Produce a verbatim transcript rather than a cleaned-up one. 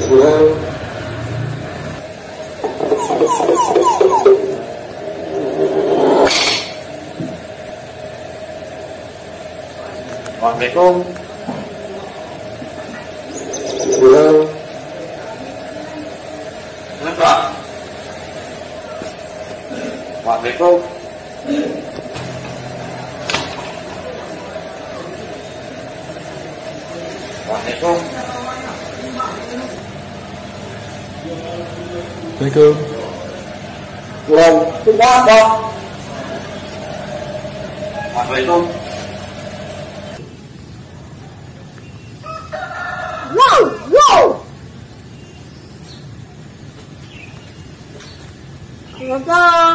Assalamualaikum. Kenapa? Assalamualaikum. Assalamualaikum. Assalamualaikum. Belum. Sudah, Bang. Assalamualaikum. Wow, wow. Assalamualaikum.